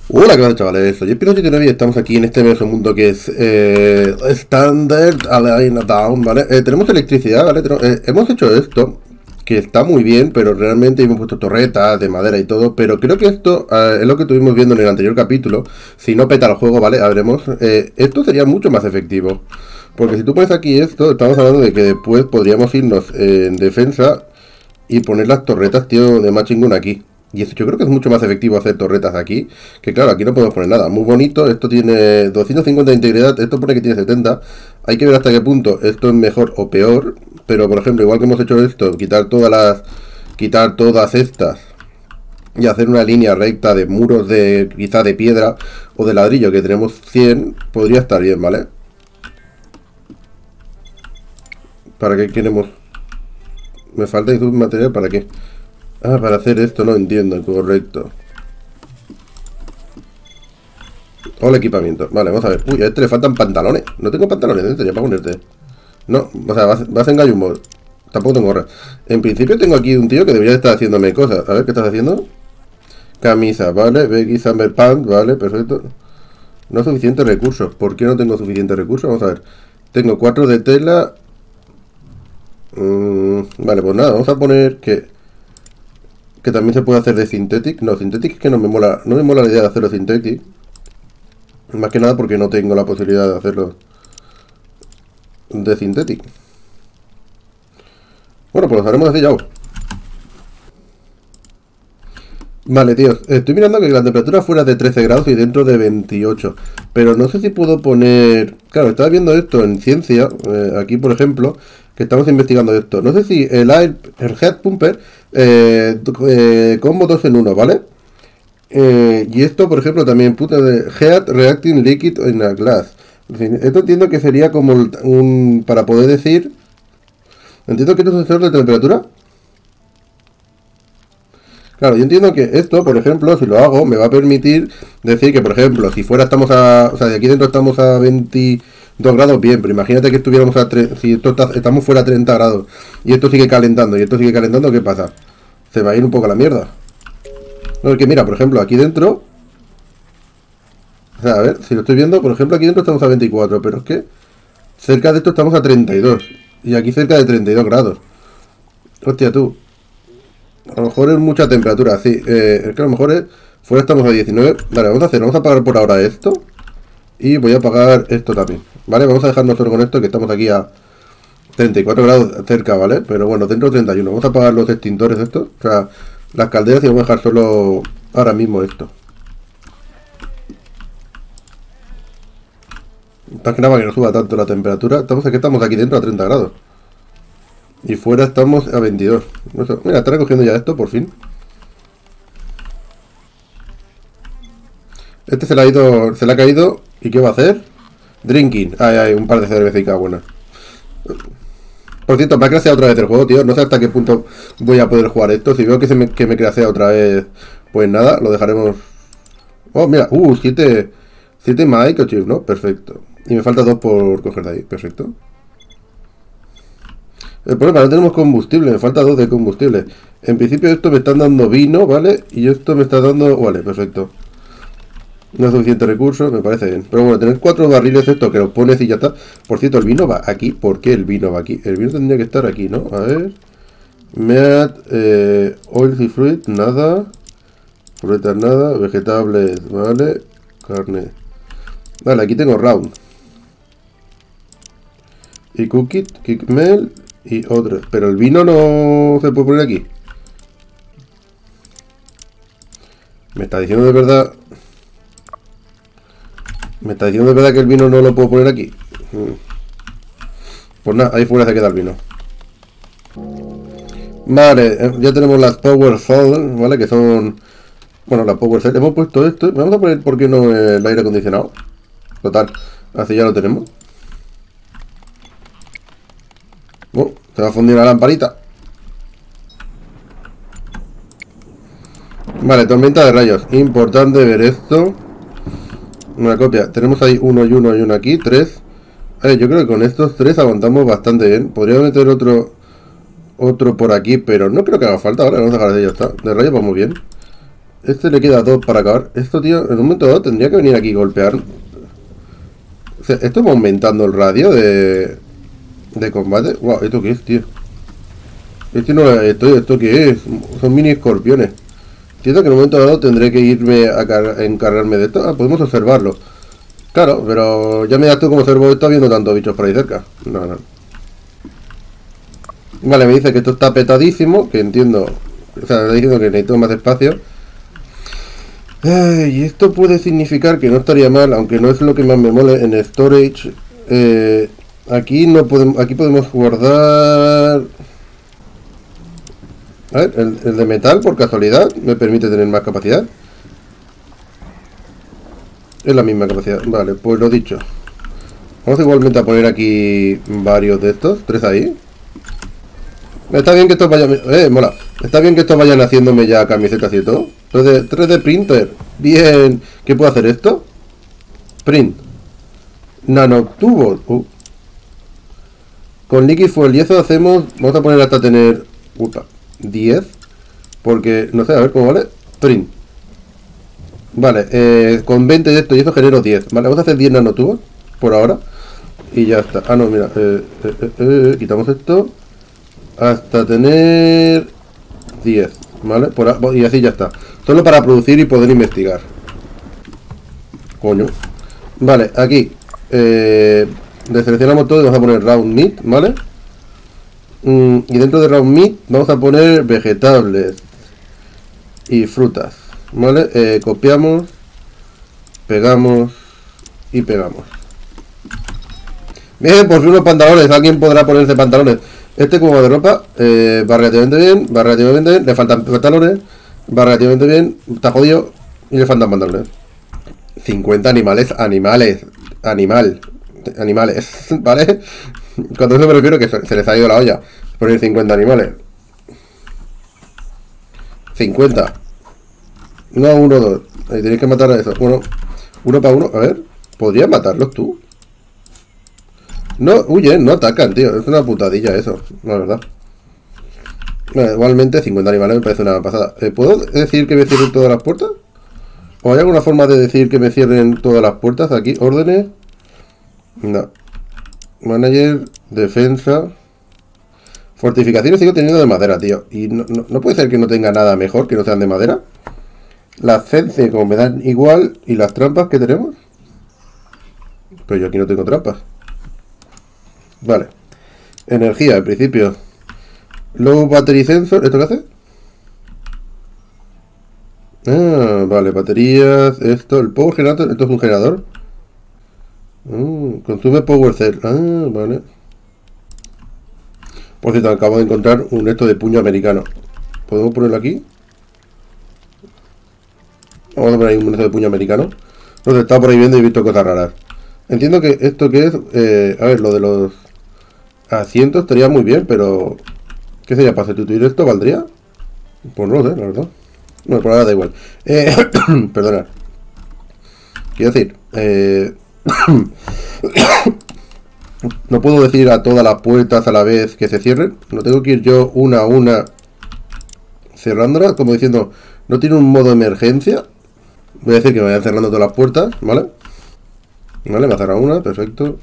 Hola, ¿qué tal, chavales? Soy Espino79 y estamos aquí en este hermoso mundo que es Standard Alien Down, ¿vale? Tenemos electricidad, ¿vale? Hemos hecho esto, que está muy bien, pero realmente hemos puesto torretas de madera y todo, pero creo que esto es lo que estuvimos viendo en el anterior capítulo. Si no peta el juego, ¿vale? A veremos. Esto sería mucho más efectivo, porque si tú pones aquí esto, estamos hablando de que después podríamos irnos en defensa y poner las torretas, tío, de Machingun aquí. Y eso yo creo que es mucho más efectivo hacer torretas aquí. Que claro, aquí no podemos poner nada. Muy bonito, esto tiene 250 de integridad, esto pone que tiene 70. Hay que ver hasta qué punto esto es mejor o peor. Pero por ejemplo, igual que hemos hecho esto, quitar todas estas y hacer una línea recta de muros de quizá de piedra o de ladrillo, que tenemos 100, podría estar bien, ¿vale? ¿Para qué queremos? Me falta material, ¿para qué? Ah, para hacer esto, no entiendo, correcto. Hola, equipamiento. Vale, vamos a ver. Uy, a este le faltan pantalones. No tengo pantalones, ¿en serio? Para ponerte. No, o sea, vas en Gallumbo. Tampoco tengo gorra. En principio tengo aquí un tío que debería estar haciéndome cosas. A ver, ¿qué estás haciendo? Camisa, vale. Beggy Summer Pants, vale, perfecto. No suficientes recursos. ¿Por qué no tengo suficientes recursos? Vamos a ver. Tengo 4 de tela. Vale, pues nada, vamos a poner que también se puede hacer de Synthetic. No, Synthetic es que no me mola la idea de hacerlo Synthetic. Más que nada porque no tengo la posibilidad de hacerlo de Synthetic. Bueno, pues lo haremos así ya. Vale, tíos, estoy mirando que la temperatura fuera de 13 grados y dentro de 28. Pero no sé si puedo poner... Claro, estaba viendo esto en ciencia, aquí por ejemplo, que estamos investigando esto. No sé si el Head Pumper combo 2 en 1, ¿vale? Y esto, por ejemplo, también puta de Heat Reacting Liquid in a Glass. Esto entiendo que sería como un... para poder decir... Entiendo que esto es un sensor de temperatura. Claro, yo entiendo que esto, por ejemplo, si lo hago, me va a permitir decir que, por ejemplo, si fuera estamos a... O sea, de aquí dentro estamos a 22 grados, bien, pero imagínate que estuviéramos a... Si esto estamos fuera a 30 grados y esto sigue calentando, ¿qué pasa? Se va a ir un poco a la mierda. No, es que mira, por ejemplo, aquí dentro... O sea, a ver, si lo estoy viendo, por ejemplo, aquí dentro estamos a 24, pero es que cerca de esto estamos a 32. Y aquí cerca de 32 grados. Hostia, tú. A lo mejor es mucha temperatura, sí. Es que a lo mejor es... Fuera estamos a 19. Vale, vamos a apagar por ahora esto. Y voy a apagar esto también. Vale, vamos a dejarnos solo con esto, que estamos aquí a 34 grados cerca, ¿vale? Pero bueno, dentro de 31. Vamos a apagar los extintores de estos. O sea, las calderas, y vamos a dejar solo ahora mismo esto. Más que nada para que no suba tanto la temperatura. Estamos aquí dentro a 30 grados. Y fuera estamos a 22. Mira, está recogiendo ya esto, por fin. Este se le ha caído. ¿Y qué va a hacer? Drinking. Ay, un par de cervecitas buenas. Por cierto, me ha crasheado otra vez el juego, tío. No sé hasta qué punto voy a poder jugar esto. Si veo que me crashea otra vez, pues nada, lo dejaremos. Oh, mira, 7 microchips, ¿no? Perfecto. Y me falta 2 por coger de ahí, perfecto. El problema, no tenemos combustible, me falta 2 de combustible. En principio esto me están dando vino, ¿vale? Y esto me está dando... Vale, perfecto. No es suficiente recurso, me parece bien. Pero bueno, tener 4 barriles esto que los pones y ya está. Por cierto, el vino va aquí. ¿Por qué el vino va aquí? El vino tendría que estar aquí, ¿no? A ver. Meat, oils y fruit, nada. Frutas, nada. Vegetables, vale. Carne. Vale, aquí tengo round. Y cookie, kickmel y otros. Pero el vino no se puede poner aquí. ¿Me está diciendo de verdad? ¿Me está diciendo de verdad que el vino no lo puedo poner aquí? Pues nada, ahí fuera se queda el vino. Vale, ya tenemos las Power Cell, ¿vale? Que son... Bueno, las Power Cell. Hemos puesto esto. Vamos a poner, ¿por qué no el aire acondicionado? Total, así ya lo tenemos. Se va a fundir la lamparita. Vale, tormenta de rayos. Importante ver esto. Una copia. Tenemos ahí uno y uno aquí. 3. Yo creo que con estos 3 aguantamos bastante bien. Podría meter otro por aquí, pero no creo que haga falta. Ahora vamos a dejar de ya está. De rayos vamos bien. Este le queda 2 para acabar. Esto, tío, en un momento dado tendría que venir aquí y golpear. O sea, esto va aumentando el radio de combate. Wow, ¿esto qué es, tío? ¿Esto qué es? Son mini escorpiones. Entiendo que en un momento dado tendré que irme a encargarme de esto. Ah, podemos observarlo. Claro, pero ya me das tú como observo esto viendo tantos bichos por ahí cerca. No, no. Vale, me dice que esto está petadísimo, que entiendo. O sea, me está diciendo que necesito más espacio. Y esto puede significar que no estaría mal, aunque no es lo que más me mole en storage. Aquí no podemos, aquí podemos guardar. A ver, el de metal por casualidad me permite tener más capacidad. Es la misma capacidad. Vale, pues lo dicho. Vamos igualmente a poner aquí varios de estos, 3 ahí. Está bien que estos vayan... mola. Está bien que estos vayan haciéndome ya camisetas y todo. 3D printer. Bien. ¿Qué puedo hacer esto? Print. Nanotubos. Con liquid fuel y eso hacemos... Vamos a poner hasta tener... 10. Porque, no sé, a ver cómo vale. Print. Vale, con 20 de esto y eso genero 10. Vale, vamos a hacer 10 nanotubos. Por ahora. Y ya está. Ah, no, mira. Quitamos esto. Hasta tener 10, ¿vale? Y así ya está. Solo para producir y poder investigar. Coño. Vale, aquí deseleccionamos todo y vamos a poner round meat, ¿vale? Y dentro de round meat vamos a poner vegetables y frutas, ¿vale? Copiamos, pegamos y pegamos. Bien, por fin unos pantalones. Alguien podrá ponerse pantalones. Este cubo de ropa va relativamente bien, le faltan pantalones, va relativamente bien, está jodido y le faltan pantalones. 50 animales, animales, ¿vale? Cuando eso me refiero que se les ha ido la olla, poner 50 animales. 50. No, 1, 2. Ahí tenéis que matar a eso. Bueno, uno para uno, a ver, ¿podrías matarlos tú? No, huyen, no atacan, tío. Es una putadilla eso, la verdad. Bueno, igualmente 50 animales me parece una pasada. ¿Puedo decir que me cierren todas las puertas? ¿O hay alguna forma de decir que me cierren todas las puertas aquí? ¿Órdenes? No. Manager, defensa. Fortificaciones sigo teniendo de madera, tío. Y no puede ser que no tenga nada mejor que no sean de madera. Las fences como me dan igual. ¿Y las trampas que tenemos? Pero yo aquí no tengo trampas. Vale. Energía, al principio. Low battery sensor. ¿Esto qué hace? Ah, vale, baterías. Esto, el power generator. Esto es un generador. Consume power cell. Ah, vale. Por cierto, acabo de encontrar un esto de puño americano. ¿Podemos ponerlo aquí? Vamos a poner ahí un esto de puño americano. No sé, estaba por ahí viendo y he visto cosas raras. Entiendo que esto que es... a ver, lo de los asientos estaría muy bien, pero... ¿Qué sería? ¿Para sustituir esto valdría? Pues no lo sé, la verdad. Bueno, por ahora da igual. Perdona. Quiero decir... no puedo decir a todas las puertas a la vez que se cierren. No tengo que ir yo una a una cerrándolas, como diciendo, no tiene un modo emergencia. Voy a decir que me vayan cerrando todas las puertas, ¿vale? Vale, me ha cerrado una, perfecto.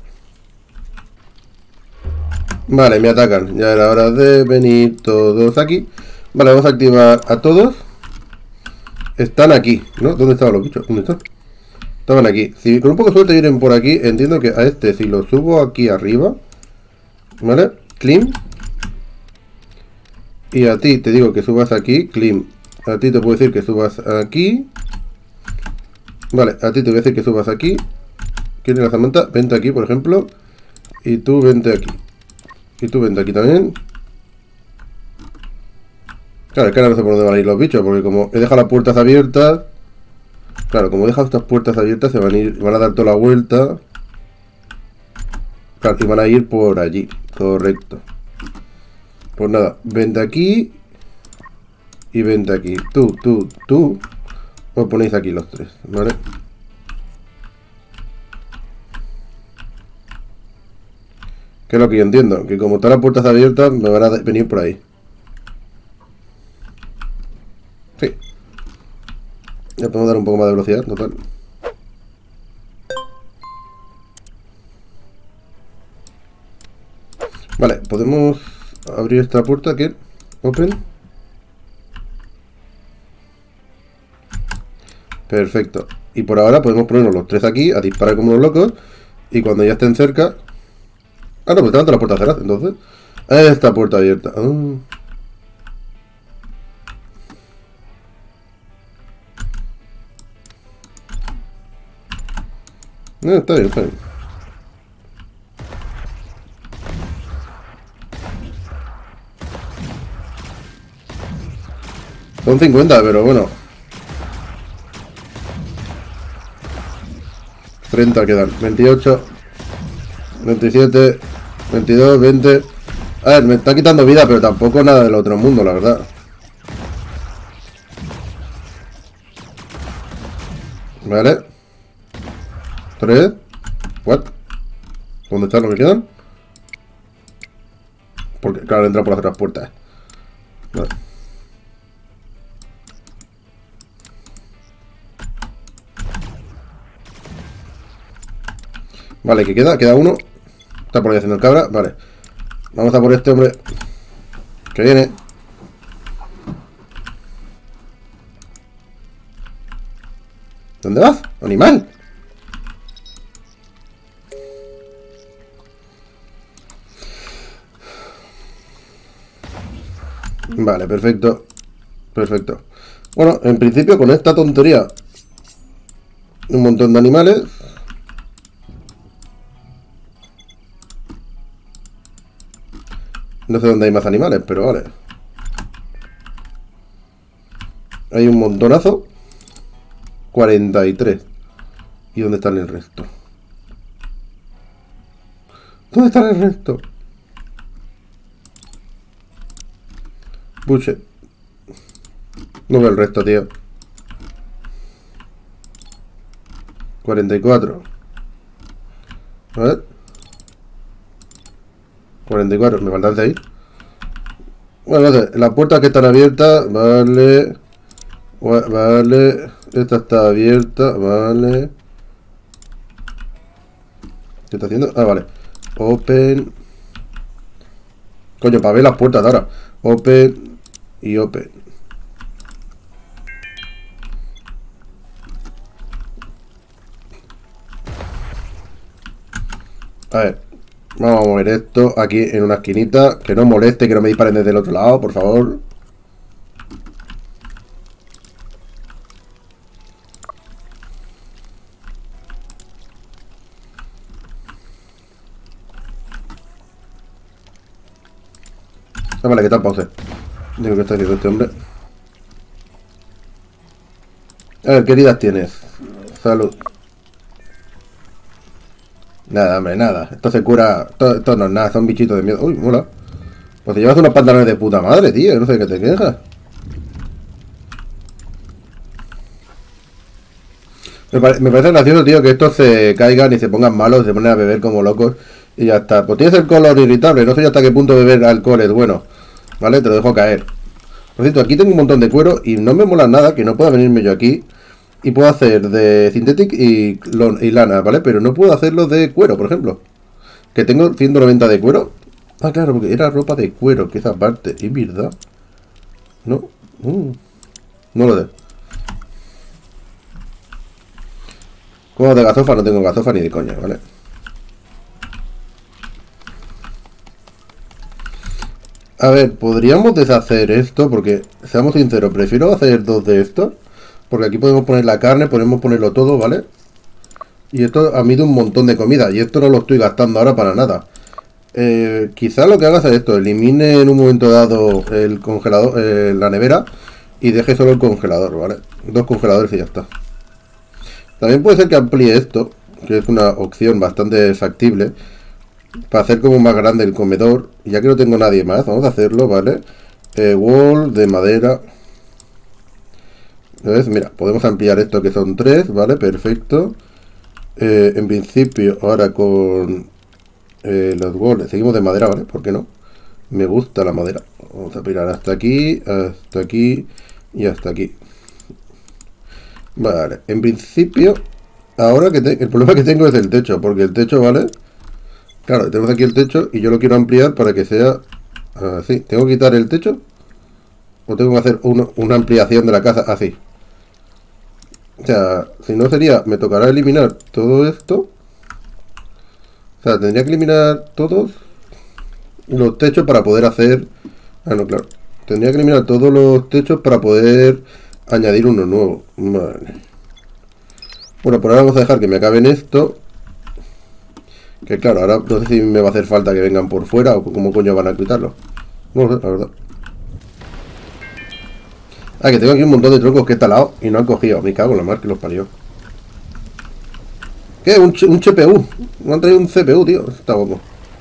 Vale, me atacan. Ya era hora de venir todos aquí. Vale, vamos a activar a todos. Están aquí, ¿no? ¿Dónde estaban los bichos? ¿Dónde están? Estaban aquí. Si con un poco de suerte vienen por aquí, entiendo que a este, si lo subo aquí arriba, ¿vale? Clean. Y a ti te digo que subas aquí, clean. A ti te puedo decir que subas aquí. Vale, a ti te voy a decir que subas aquí. ¿Quieres la Samantha? Vente aquí, por ejemplo. Y tú vente aquí. Y tú vente aquí también. Claro, es que ahora no sé por dónde van a ir los bichos, porque como he dejado las puertas abiertas... Claro, como he dejado estas puertas abiertas, se van a ir, van a dar toda la vuelta. Claro, y van a ir por allí. Correcto. Pues nada, vente aquí. Y vente aquí. Tú. Os ponéis aquí los tres, ¿vale? Que es lo que yo entiendo, que como están las puertas abiertas, me van a venir por ahí. Sí. Ya podemos dar un poco más de velocidad, total. Vale, podemos abrir esta puerta aquí. Open. Perfecto. Y por ahora podemos ponernos los 3 aquí a disparar como los locos. Y cuando ya estén cerca... Ah, no, pues estaban todas las puertas cerradas, entonces. Esta puerta abierta. Está bien, está bien. Son 50, pero bueno. 30 quedan. 28. 27. 22, 20. A ver, me está quitando vida, pero tampoco nada del otro mundo, la verdad. Vale. 3. What? ¿Dónde están los que quedan? Porque, claro, entra por las otras puertas. Vale. Vale, que queda uno. Está por ahí haciendo el cabra. Vale. Vamos a por este hombre. Que viene. ¿Dónde vas, animal? Vale, perfecto. Perfecto. Bueno, en principio con esta tontería, un montón de animales. No sé dónde hay más animales, pero vale. Hay un montonazo. 43. ¿Y dónde están el resto? ¿Dónde están el resto? Bullshit. No veo el resto, tío. 44. A ver. 44, me faltan 6. Bueno, no sé, las puertas que están abiertas, vale. Vale. Esta está abierta, vale. ¿Qué está haciendo? Ah, vale. Open. Coño, para ver las puertas ahora. Open y open. A ver. Vamos a mover esto aquí en una esquinita. Que no moleste, que no me disparen desde el otro lado, por favor. Ah, vale, ¿qué tal, pause? Digo, ¿qué está haciendo este hombre? A ver, ¿qué heridas tienes? Salud. Nada, hombre, nada. Esto se cura... Esto no es nada, son bichitos de miedo. Uy, mola. Pues te llevas unos pantalones de puta madre, tío. No sé qué te quejas. Me parece gracioso, tío, que estos se caigan y se pongan malos, se ponen a beber como locos y ya está. Pues tienes el color irritable, no sé hasta qué punto beber alcohol es bueno. ¿Vale? Te lo dejo caer. Por cierto, aquí tengo un montón de cuero y no me mola nada que no pueda venirme yo aquí y puedo hacer de synthetic y lana, ¿vale? Pero no puedo hacerlo de cuero, por ejemplo. Que tengo 190 de cuero. Ah, claro, porque era ropa de cuero, que esa parte, es verdad. No, no lo de. Como de gazofa no tengo gazofa ni de coña, ¿vale? A ver, podríamos deshacer esto porque, seamos sinceros, prefiero hacer 2 de estos. Porque aquí podemos poner la carne, podemos ponerlo todo, ¿vale? Y esto a mí da un montón de comida y esto no lo estoy gastando ahora para nada. Quizá lo que haga es esto, elimine en un momento dado el congelador, la nevera y deje solo el congelador, ¿vale? 2 congeladores y ya está. También puede ser que amplíe esto, que es una opción bastante factible, para hacer como más grande el comedor. Y ya que no tengo nadie más, vamos a hacerlo, ¿vale? Wall de madera. ¿Ves? Mira, podemos ampliar esto que son 3, ¿vale? Perfecto. En principio, ahora con los walls, seguimos de madera, ¿vale? ¿Por qué no? Me gusta la madera. Vamos a pirar hasta aquí y hasta aquí. Vale, en principio, ahora que el problema que tengo es el techo, porque el techo, ¿vale? Claro, tenemos aquí el techo y yo lo quiero ampliar para que sea así. ¿Tengo que quitar el techo? ¿O tengo que hacer una ampliación de la casa así? O sea, si no sería, me tocará eliminar todo esto. O sea, tendría que eliminar todos los techos para poder hacer... Ah, no, claro. Tendría que eliminar todos los techos para poder añadir uno nuevo. Vale. Bueno, por ahora vamos a dejar que me acaben esto. Que claro, ahora no sé si me va a hacer falta que vengan por fuera o cómo coño van a quitarlo. No sé, la verdad. Ah, que tengo aquí un montón de troncos que he talado y no han cogido. Me cago en la mar que los parió. ¿Qué? Un CPU. Me han traído un CPU, tío. Está guapo.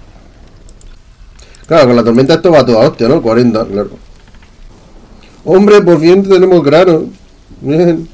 Claro, con la tormenta esto va a toda hostia, ¿no? 40, claro. Hombre, por fin tenemos grano. Bien.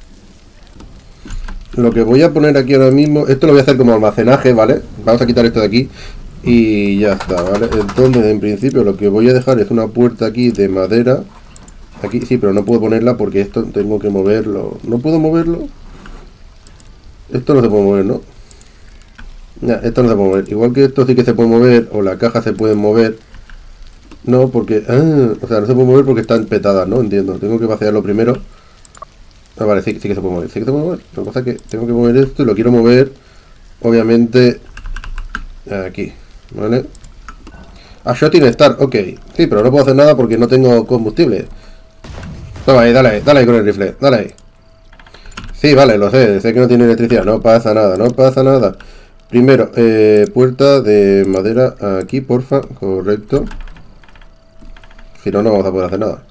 Lo que voy a poner aquí ahora mismo... Esto lo voy a hacer como almacenaje, ¿vale? Vamos a quitar esto de aquí. Y ya está, ¿vale? Entonces, en principio, lo que voy a dejar es una puerta aquí de madera. Aquí, sí, pero no puedo ponerla porque esto tengo que moverlo. ¿No puedo moverlo? Esto no se puede mover, ¿no? Ya, esto no se puede mover. Igual que esto sí que se puede mover, o la caja se puede mover. No, porque... Ah, o sea, no se puede mover porque están petadas, ¿no? Entiendo. Tengo que vaciarlo primero. Ah, vale, sí, sí que se puede mover. Sí que se puede mover. Lo que pasa es que tengo que mover esto y lo quiero mover, obviamente, aquí, ¿vale? A Shooting Star, ok. Sí, pero no puedo hacer nada porque no tengo combustible. Toma ahí, dale ahí con el rifle, dale ahí. Sí, vale, lo sé que no tiene electricidad. No pasa nada, no pasa nada. Primero, puerta de madera aquí, porfa, correcto. Si no, no vamos a poder hacer nada.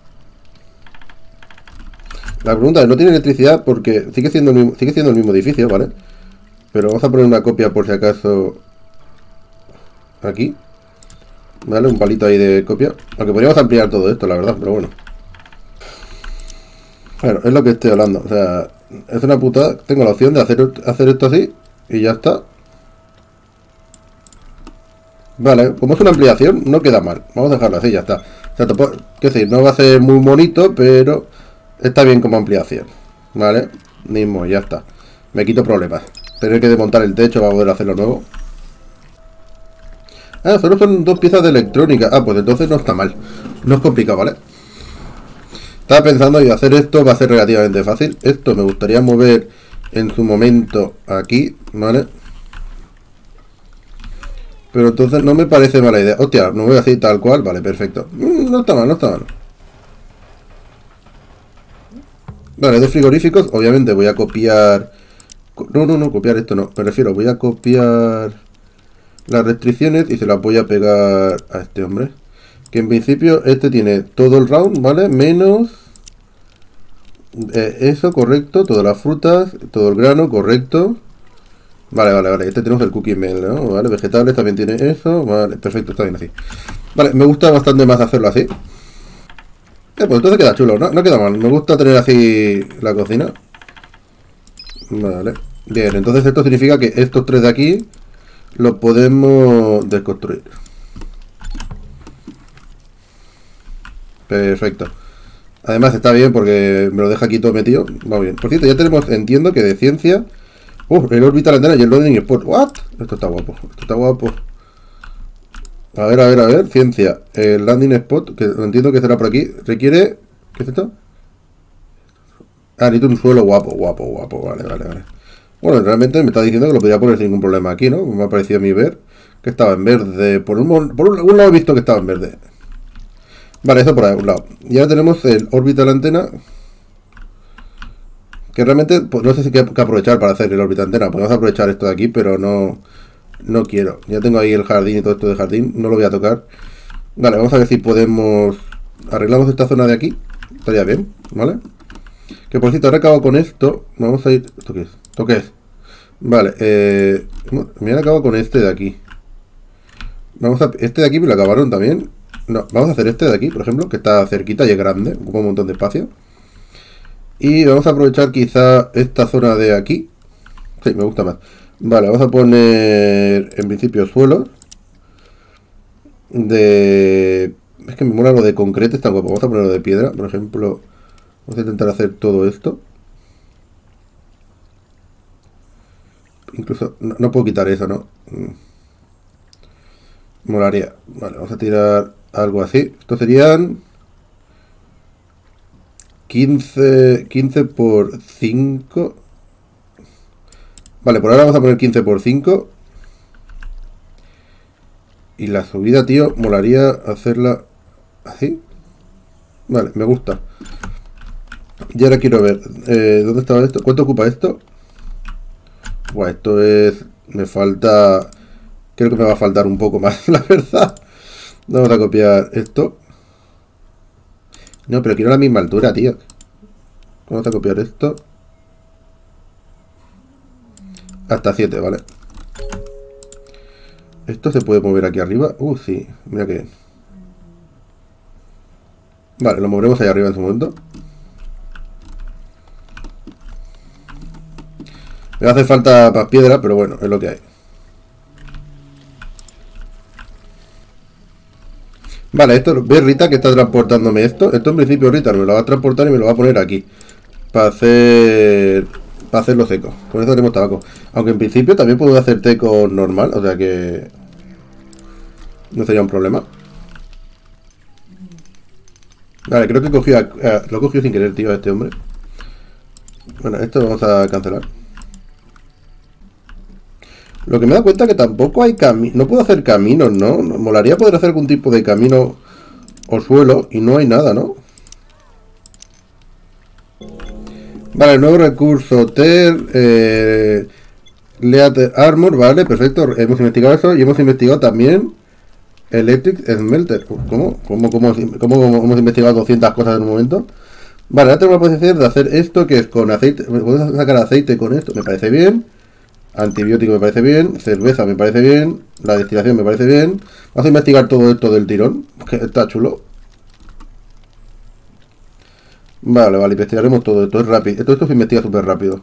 La pregunta es, no tiene electricidad porque sigue siendo el mismo edificio, ¿vale? Pero vamos a poner una copia por si acaso aquí. ¿Vale? Un palito ahí de copia. Aunque podríamos ampliar todo esto, la verdad, pero bueno. Bueno, es lo que estoy hablando. O sea, es una putada. Tengo la opción de hacer esto así y ya está. Vale, como es una ampliación, no queda mal. Vamos a dejarlo así, ya está. O sea, quiero decir, no va a ser muy bonito, pero está bien como ampliación. Vale, mismo, ya está. Me quito problemas. Tener que desmontar el techo para poder hacerlo nuevo. Ah, solo son 2 piezas de electrónica. Ah, pues entonces no está mal. No es complicado, ¿vale? Estaba pensando y hacer esto va a ser relativamente fácil. Esto me gustaría mover en su momento aquí, ¿vale? Pero entonces no me parece mala idea. Hostia, no voy así tal cual. Vale, perfecto. No está mal, no está mal. Vale, 2 frigoríficos. Obviamente voy a copiar... No, copiar esto no. Me refiero, voy a copiar las restricciones y se las voy a pegar a este hombre. Que en principio este tiene todo el round, ¿vale? Menos... eso, correcto. Todas las frutas, todo el grano, correcto. Vale. Este tenemos el cookie mail, ¿no? Vale, vegetales también tiene eso. Vale, perfecto, está bien así. Vale, me gusta bastante más hacerlo así. Pues entonces queda chulo, ¿no? No queda mal. Me gusta tener así la cocina. Vale. Bien, entonces esto significa que estos 3 de aquí los podemos desconstruir. Perfecto. Además está bien porque me lo deja aquí todo metido. Va bien. Por cierto, ya tenemos, entiendo que de ciencia... el orbital antena y el loading spot. ¿What? Esto está guapo. Esto está guapo. A ver. Ciencia. El landing spot, que entiendo que será por aquí. Requiere... ¿Qué es esto? Ah, necesito un suelo guapo. Vale. Bueno, realmente me está diciendo que lo podría poner sin ningún problema aquí, ¿no? Me ha parecido a mí ver que estaba en verde. Por un lado he visto que estaba en verde. Vale, eso por ahí, un lado. Y ahora tenemos el orbital antena. Que realmente, pues, no sé si hay que aprovechar para hacer el orbital antena. Podemos aprovechar esto de aquí, pero no quiero. Ya tengo ahí el jardín y todo esto de jardín. No lo voy a tocar. Vale, vamos a ver si podemos... Arreglamos esta zona de aquí. Estaría bien, ¿vale? Que por cierto, ahora acabo con esto. Vamos a ir... ¿Esto qué es? ¿Esto qué es? Vale, me han acabado con este de aquí. Vamos a... Este de aquí me lo acabaron también. No, vamos a hacer este de aquí, por ejemplo, que está cerquita y es grande, ocupa un montón de espacio. Y vamos a aprovechar quizá esta zona de aquí. Sí, me gusta más. Vale, vamos a poner en principio suelos de... Es que me mola lo de concreto, está guapo. Vamos a ponerlo de piedra, por ejemplo. Vamos a intentar hacer todo esto. Incluso, no puedo quitar eso, ¿no? Molaría. Vale, vamos a tirar algo así. Estos serían 15 por 5. Vale, por ahora vamos a poner 15 por 5. Y la subida, tío, molaría hacerla así. Vale, me gusta. Y ahora quiero ver, ¿dónde estaba esto? ¿Cuánto ocupa esto? Buah, esto es... Me falta... Creo que me va a faltar un poco más, la verdad. Vamos a copiar esto. No, pero quiero la misma altura, tío. Vamos a copiar esto. Hasta 7, ¿vale? ¿Esto se puede mover aquí arriba? Sí, mira que bien. Vale, lo moveremos ahí arriba en su momento. Me hace falta más piedra, pero bueno, es lo que hay. Vale, esto, ¿ves Rita que está transportándome esto? Esto en principio Rita me lo va a transportar y me lo va a poner aquí. Para hacerlo seco. Con esto tenemos tabaco. Aunque en principio también puedo hacer té con normal, o sea que... No sería un problema. Vale, creo que lo he cogido sin querer, tío, a este hombre. Bueno, esto vamos a cancelar. Lo que me da cuenta que tampoco hay camino. No puedo hacer caminos, ¿no? Molaría poder hacer algún tipo de camino o suelo y no hay nada, ¿no? Vale, nuevo recurso, Ter, Leather Armor, vale, perfecto. Hemos investigado eso y hemos investigado también Electric Smelter. ¿Cómo hemos investigado 200 cosas en un momento? Vale, ahora tengo la posibilidad de hacer esto que es con aceite. Podemos sacar aceite con esto, me parece bien. Antibiótico me parece bien, cerveza me parece bien, la destilación me parece bien. Vamos a investigar todo esto del tirón, que está chulo. Vale, investigaremos todo esto, es rápido. Esto se investiga súper rápido.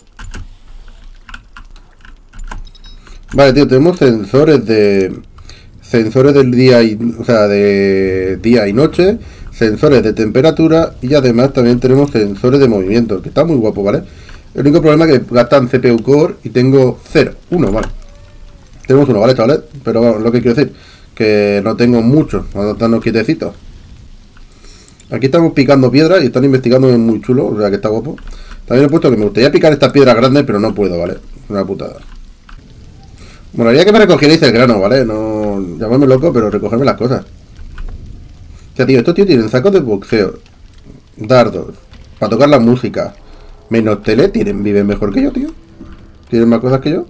Vale, tío, tenemos sensores del día y... O sea, de día y noche, sensores de temperatura y además también tenemos sensores de movimiento, que está muy guapo, ¿vale? El único problema es que gastan CPU Core y tengo 1, vale. Tenemos 1, ¿vale, chavales? Pero bueno, lo que quiero decir, que no tengo mucho, vamos a estarnos quietecitos. Aquí estamos picando piedras y están investigando, es muy chulo, o sea que está guapo. También he puesto que me gustaría picar estas piedras grandes, pero no puedo, ¿vale? Una putada. Bueno, haría que me recogierais el grano, ¿vale? No llamarme loco, pero recogerme las cosas. O sea, tío, estos tíos tienen sacos de boxeo, dardos, para tocar la música. Menos tele, viven mejor que yo, tío. Tienen más cosas que yo.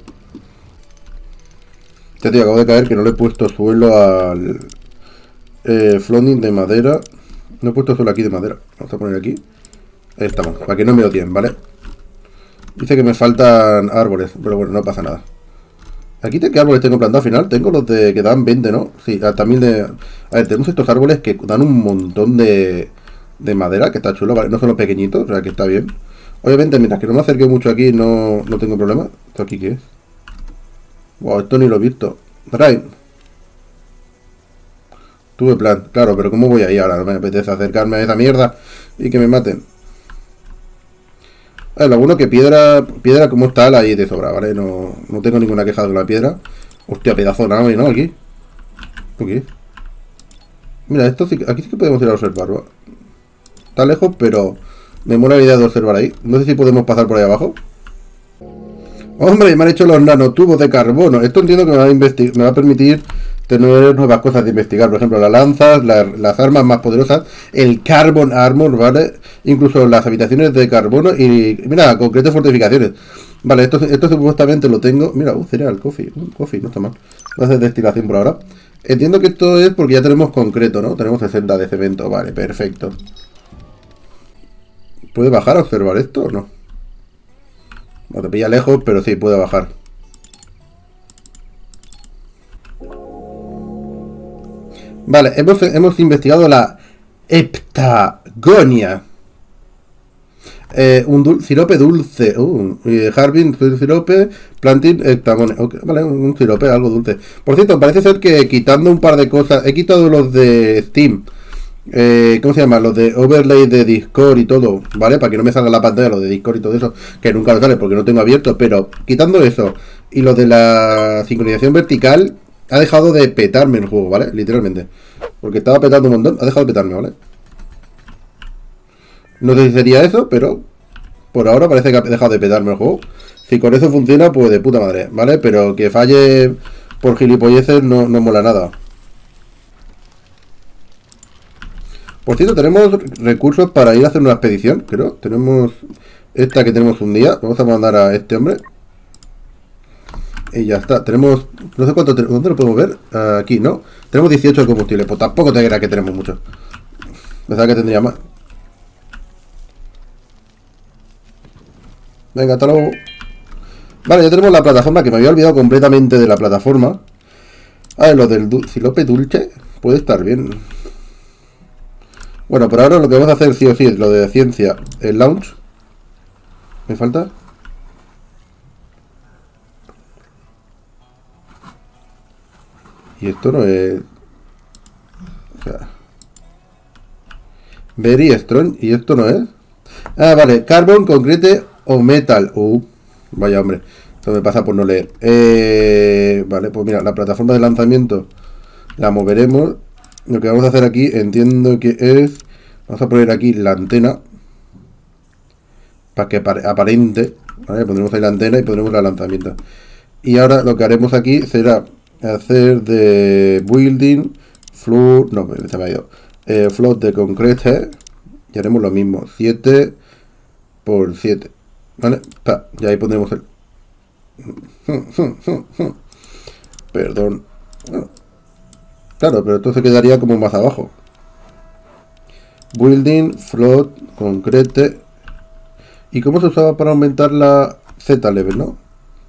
Ya, tío, acabo de caer que no le he puesto suelo al flooding de madera. No he puesto suelo aquí de madera. Vamos a poner aquí. Ahí estamos, para que no me odien, ¿vale? Dice que me faltan árboles, pero bueno, no pasa nada. Aquí, ¿qué árboles tengo plantados al final? Tengo los de que dan 20, ¿no? Sí, también de... A ver, tenemos estos árboles que dan un montón de madera, que está chulo, ¿vale? No son los pequeñitos, o sea que está bien. Obviamente, mientras que no me acerque mucho aquí, no tengo problema. ¿Esto aquí qué es? Wow, esto ni lo he visto. Rain. Tuve plan, claro, pero ¿cómo voy ahí ahora? No me apetece acercarme a esa mierda y que me maten. Lo bueno que piedra como está ahí de sobra, ¿vale? No tengo ninguna queja de la piedra. Hostia, pedazo de nave, ¿no? Aquí. ¿Qué? Mira, esto sí, aquí sí que podemos ir a observar, ¿va? Está lejos, pero... Me mola la idea de observar ahí. No sé si podemos pasar por ahí abajo. Hombre, me han hecho los nanotubos de carbono. Esto entiendo que me va a permitir tener nuevas cosas de investigar. Por ejemplo, las lanzas, las armas más poderosas, el Carbon Armor, ¿vale? Incluso las habitaciones de carbono y, mira, concretas fortificaciones. Vale, esto supuestamente lo tengo. Mira, cereal, coffee, no está mal. Va a hacer destilación por ahora. Entiendo que esto es porque ya tenemos concreto, ¿no? Tenemos 60 de cemento, vale, perfecto. ¿Puede bajar a observar esto o no? No te pilla lejos, pero sí, puede bajar. Vale, hemos investigado la Heptagonia. Un sirope dulce. Harbin, sirope, planting, heptagonia. Okay, vale, un sirope, algo dulce. Por cierto, parece ser que quitando un par de cosas... He quitado los de Steam. ¿Cómo se llama? Los de overlay de Discord y todo, ¿vale? Para que no me salga la pantalla lo de Discord y todo eso, que nunca lo sale porque no tengo abierto, pero quitando eso, Y lo de la sincronización vertical ha dejado de petarme el juego, ¿vale? Literalmente. Porque estaba petando un montón, ha dejado de petarme, ¿vale? No sé si sería eso, pero por ahora parece que ha dejado de petarme el juego. Si con eso funciona, pues de puta madre, ¿vale? Pero que falle por gilipolleces no mola nada. Por cierto, tenemos recursos para ir a hacer una expedición, creo. Tenemos esta que tenemos un día. Vamos a mandar a este hombre. Y ya está. Tenemos... No sé cuánto... ¿Dónde lo podemos ver? Aquí, ¿no? Tenemos 18 de combustible. Pues tampoco te creas que tenemos mucho. Pensaba que tendría más. Venga, hasta luego. Vale, ya tenemos la plataforma, que me había olvidado completamente de la plataforma. A ver, lo del silope dulce puede estar bien. Bueno, por ahora lo que vamos a hacer sí o sí es lo de ciencia, el launch. ¿Me falta? Y esto no es... O sea... Very strong, y esto no es... Ah, vale, carbon, concrete o metal. Vaya hombre, esto me pasa por no leer. Vale, pues mira, la plataforma de lanzamiento la moveremos. Lo que vamos a hacer aquí, entiendo que es... Vamos a poner aquí la antena. Para que aparente. ¿Vale? Pondremos ahí la antena y pondremos el lanzamiento. Y ahora lo que haremos aquí será hacer de building, floor... No, se me ha ido. Float de concrete. Y haremos lo mismo. 7 por 7. ¿Vale? Y ahí pondremos el... Perdón. Bueno. Claro, pero entonces quedaría como más abajo. Building, float, concrete. ¿Y cómo se usaba para aumentar la Z level, no?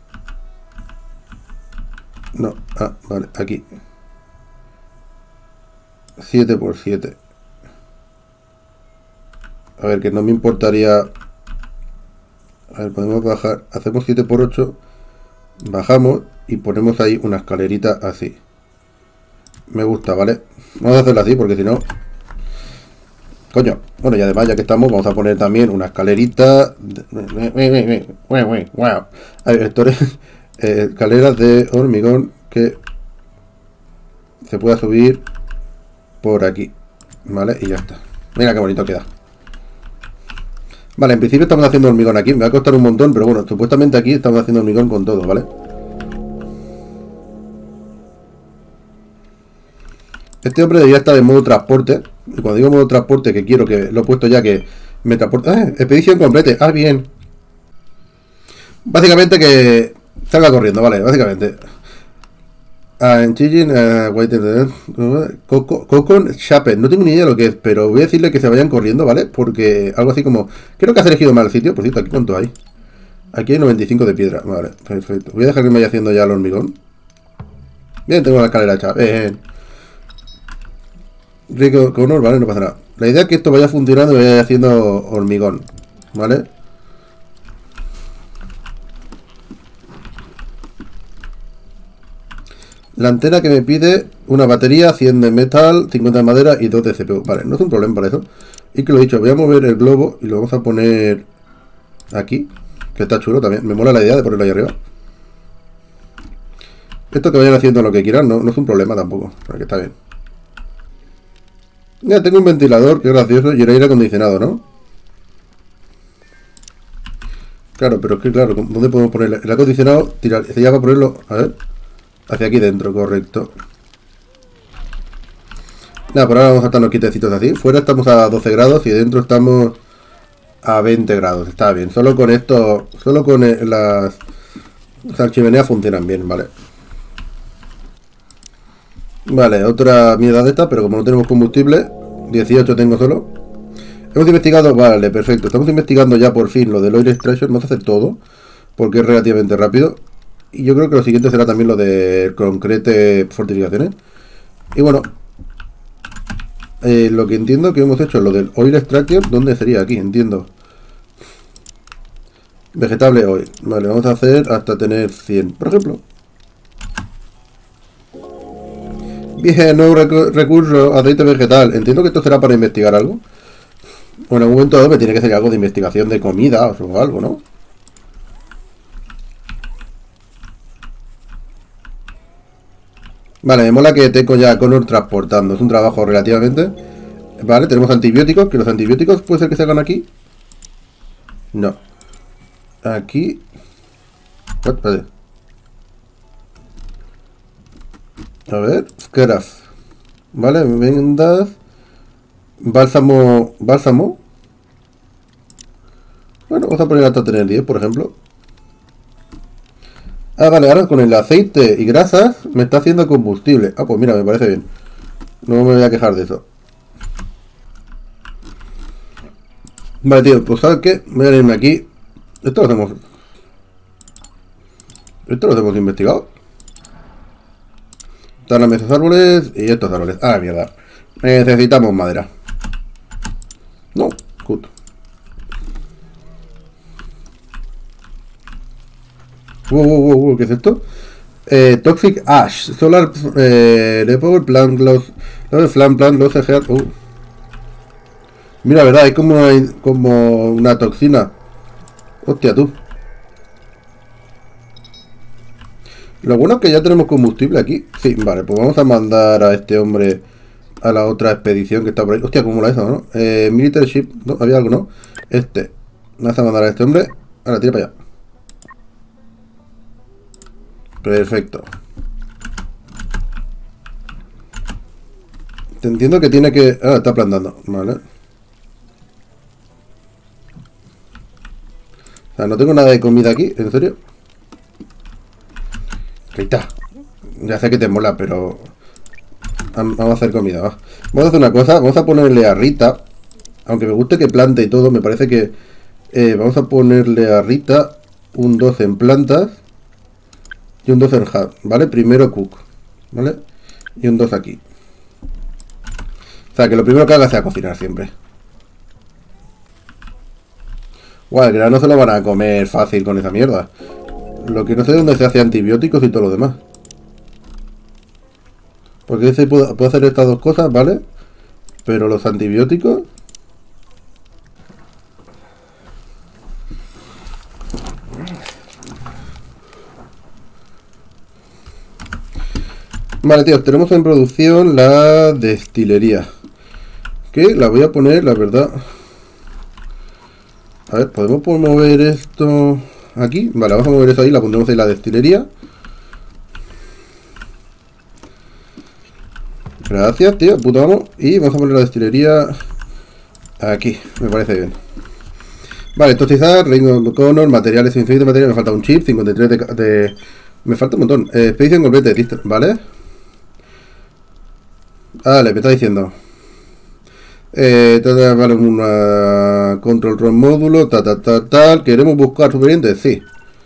No, vale, aquí. 7 por 7. A ver, que no me importaría... A ver, podemos bajar. Hacemos 7 por 8. Bajamos y ponemos ahí una escalerita así. Me gusta, ¿vale? Vamos a hacerlo así porque si no... Coño. Bueno, y además ya que estamos vamos a poner también una escalerita... A ver, escaleras de hormigón que se pueda subir por aquí. ¿Vale? Y ya está. Mira qué bonito queda. Vale, en principio estamos haciendo hormigón aquí. Me va a costar un montón, pero bueno, supuestamente aquí estamos haciendo hormigón con todo, ¿vale? Este hombre debería estar en modo transporte. Y cuando digo modo transporte, que quiero que lo he puesto ya que me transporte... ¡Ah! Expedición complete. ¡Ah, bien! Básicamente que salga corriendo, ¿vale? Básicamente. Cocon Shapen. No tengo ni idea de lo que es, pero voy a decirle que se vayan corriendo, ¿vale? Porque algo así como... Creo que has elegido mal el sitio. Por cierto, ¿aquí cuánto hay? Aquí hay 95 de piedra. Vale, perfecto. Voy a dejar que me vaya haciendo ya el hormigón. Bien, tengo la escalera hecha. Bien. Rico Connor, vale, no pasa nada. La idea es que esto vaya funcionando y vaya haciendo hormigón, ¿vale? La antena que me pide una batería, 100 de metal, 50 de madera y 2 de CPU. Vale, no es un problema para eso. Y que lo he dicho, voy a mover el globo y lo vamos a poner aquí, que está chulo también. Me mola la idea de ponerlo ahí arriba. Esto que vayan haciendo lo que quieran, no es un problema tampoco, porque está bien. Ya tengo un ventilador, que gracioso, y el aire acondicionado, ¿no? Claro, pero es que claro, ¿dónde podemos poner el acondicionado? Tirar, sería para ponerlo, a ver, hacia aquí dentro, correcto. Nada, por ahora vamos a estarnos quietecitos así. Fuera estamos a 12 grados y dentro estamos a 20 grados, está bien. Solo con esto, solo con las chimeneas funcionan bien, ¿vale? Vale, otra mierda de esta, pero como no tenemos combustible, 18 tengo solo. Hemos investigado, vale, perfecto. Estamos investigando ya por fin lo del oil extraction. Vamos a hacer todo, porque es relativamente rápido. Y yo creo que lo siguiente será también lo de concrete fortificaciones. Y bueno, lo que entiendo que hemos hecho es lo del oil extraction. ¿Dónde sería? Aquí, entiendo. Vegetable oil. Vale, vamos a hacer hasta tener 100, por ejemplo. Bien, nuevo recurso, aceite vegetal. Entiendo que esto será para investigar algo. Bueno, en un momento dado me tiene que ser algo de investigación de comida o algo, ¿no? Vale, me mola que tengo ya a Connor transportando. Es un trabajo relativamente... Vale, tenemos antibióticos. Que los antibióticos puede ser que se hagan aquí. No. Aquí... Vale. A ver, Scaraf. Vale, vendas. Bálsamo. Bálsamo. Bueno, vamos a poner hasta tener 10, por ejemplo. Ah, vale, ahora con el aceite y grasas me está haciendo combustible. Ah, pues mira, me parece bien. No me voy a quejar de eso. Vale, tío, pues ¿sabes qué? Voy a irme aquí. Esto lo hacemos. Esto lo hemos investigado. Están las mesas árboles y estos árboles. Ah, mierda. Necesitamos madera. No, good. Wow, ¿qué es esto? Toxic Ash. Solar Repower Plant Gloss. Flame Plant Gloss Heart. Mira, verdad, hay como una toxina. Hostia, tú. Lo bueno es que ya tenemos combustible aquí. Sí, vale, pues vamos a mandar a este hombre a la otra expedición que está por ahí. Hostia, ¿cómo la hizo, no? Military Ship, ¿no? Había algo, ¿no? Vamos a mandar a este hombre. Ahora, tira para allá. Perfecto. Te entiendo que tiene que... Ah, está plantando. Vale. O sea, no tengo nada de comida aquí, ¿en serio? Ahí está. Ya sé que te mola, pero... Vamos a hacer comida, va. Vamos a hacer una cosa, vamos a ponerle a Rita. Aunque me guste que plante y todo, me parece que... vamos a ponerle a Rita un 12 en plantas. Y un 2 en hub, ¿vale? Primero cook, ¿vale? Y un 2 aquí. O sea, que lo primero que haga sea cocinar siempre. Guau, el grano se lo van a comer fácil con esa mierda. Lo que no sé es dónde se hace antibióticos y todo lo demás. Porque ese puedo hacer estas dos cosas, ¿vale? Pero los antibióticos... Vale, tíos, tenemos en producción la destilería. Que la voy a poner, la verdad... A ver, ¿podemos mover esto aquí? Vale, vamos a mover eso ahí, la pondremos ahí la destilería. Gracias, tío, puto amo. Y vamos a poner la destilería aquí, me parece bien. Vale, toxizar, Ring of Connor, materiales infinitos, materiales, me falta un chip, 53 de... Me falta un montón. Expedición completa, listo, ¿vale? Vale, me está diciendo. Vale, una control room módulo, tal. ¿Queremos buscar supervivientes? Sí.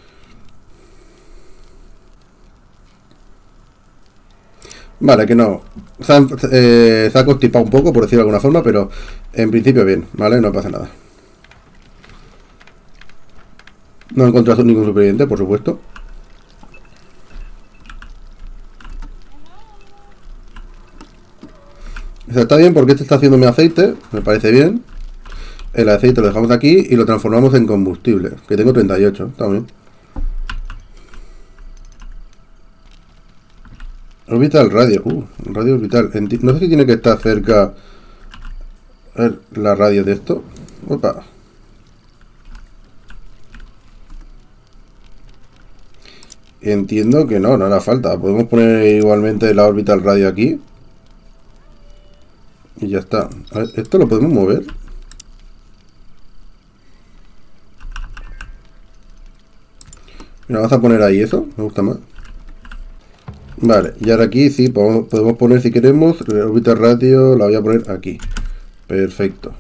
Vale, que no. Se ha constipado un poco, por decirlo de alguna forma, pero en principio bien, ¿vale? No pasa nada. No he encontrado ningún superviviente, por supuesto. O sea, está bien porque este está haciendo mi aceite, me parece bien. El aceite lo dejamos aquí y lo transformamos en combustible, que tengo 38, está bien. Orbital radio, radio orbital. No sé si tiene que estar cerca. A ver, la radio de esto. Opa. Entiendo que no hará falta. Podemos poner igualmente la orbital radio aquí. Y ya está. A ver, ¿esto lo podemos mover? Mira, vamos a poner ahí eso. Me gusta más. Vale, y ahora aquí sí, podemos poner si queremos. La orbital radio la voy a poner aquí. Perfecto.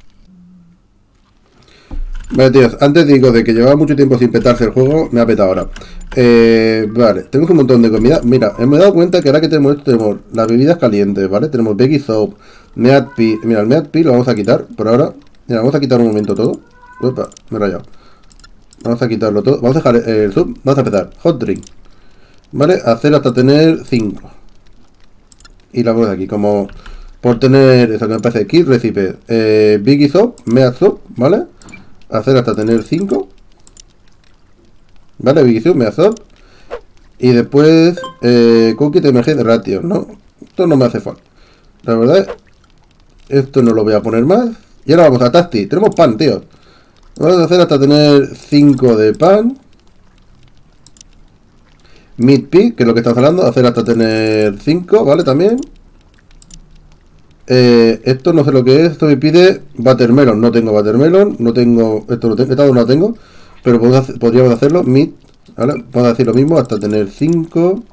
Vale, tíos, antes digo de que llevaba mucho tiempo sin petarse el juego, me ha petado ahora. Vale, tenemos un montón de comida. Mira, me he dado cuenta que ahora que tenemos esto, tenemos las bebidas calientes, ¿vale? Tenemos Veggie Soap, Meat Pea. Mira, el Meat Pea lo vamos a quitar por ahora. Mira, vamos a quitar un momento todo. Opa, me he rayado. Vamos a quitarlo todo. Vamos a dejar el sub. Vamos a empezar. Hot Drink. ¿Vale? Hacer hasta tener 5. Y la ponemos aquí, como por tener, eso que me parece, Kit Recipe, Veggie Soap, Meat Soap, ¿vale? Hacer hasta tener 5. Vale, Veggie Soap, Meat Soap. Y después, Cookie TMG de ratio. No, esto no me hace falta. La verdad, esto no lo voy a poner más. Y ahora vamos a Tasty. Tenemos pan, tío. Vamos a hacer hasta tener 5 de pan. Meat Pig, que es lo que estamos hablando. Hacer hasta tener 5, ¿vale? También. Esto no sé lo que es. Esto me pide Watermelon. No tengo Watermelon. No tengo. Esto no tengo. Esto no lo tengo. Pero podríamos hacerlo. Meat. ¿Vale? Vamos a decir lo mismo. Hasta tener 5.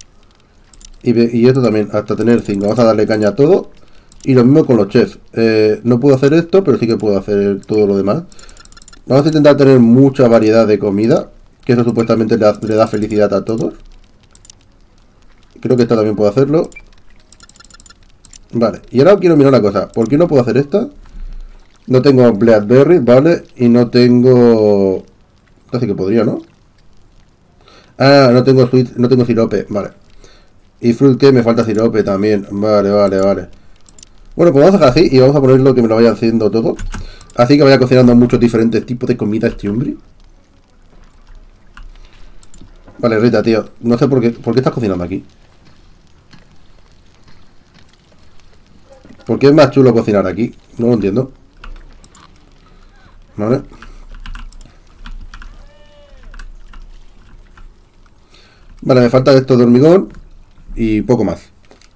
Y esto también. Hasta tener 5. Vamos a darle caña a todo. Y lo mismo con los chefs. No puedo hacer esto, pero sí que puedo hacer todo lo demás. Vamos a intentar tener mucha variedad de comida. Que eso supuestamente le da felicidad a todos. Creo que esta también puedo hacerlo. Vale, y ahora quiero mirar una cosa. ¿Por qué no puedo hacer esta? No tengo Blackberry, ¿vale? Y no tengo... Así que podría, ¿no? Ah, no tengo sirope, vale. Y fruit que me falta sirope también. Vale. Bueno, pues vamos a dejar así y vamos a ponerlo que me lo vaya haciendo todo. Así que vaya cocinando muchos diferentes tipos de comida este hombre. Vale, Rita, tío. No sé por qué estás cocinando aquí. ¿Por qué es más chulo cocinar aquí? No lo entiendo. Vale. Vale, me falta esto de hormigón y poco más.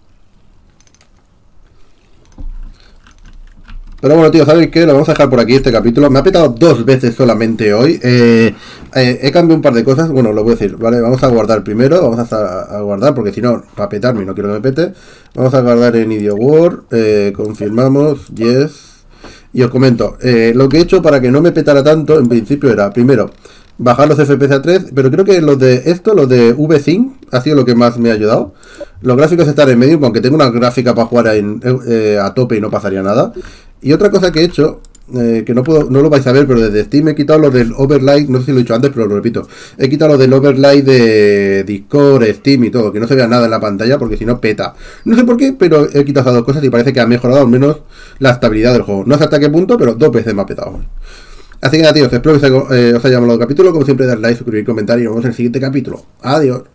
Pero bueno, tío, ¿sabéis qué? Lo vamos a dejar por aquí este capítulo. Me ha petado 2 veces solamente hoy. He cambiado un par de cosas. Bueno, lo voy a decir, ¿vale? Vamos a guardar primero. Vamos a guardar, porque si no, va a petarme y no quiero que me pete. Vamos a guardar en Idiot Word. Confirmamos, yes. Y os comento, lo que he hecho para que no me petara tanto, en principio era, primero, bajar los FPS a 3. Pero creo que los de VSync, ha sido lo que más me ha ayudado. Los gráficos están en medio, aunque tengo una gráfica para jugar a tope y no pasaría nada. Y otra cosa que he hecho, que no lo vais a ver, pero desde Steam he quitado lo del overlay, no sé si lo he dicho antes, pero lo repito. He quitado lo del overlay de Discord, Steam y todo, que no se vea nada en la pantalla, porque si no peta. No sé por qué, pero he quitado esas 2 cosas y parece que ha mejorado al menos la estabilidad del juego. No sé hasta qué punto, pero 2 veces me ha petado. Así que nada, tíos, espero que os haya molado el capítulo. Como siempre, dar like, suscribir, comentar y nos vemos en el siguiente capítulo. Adiós.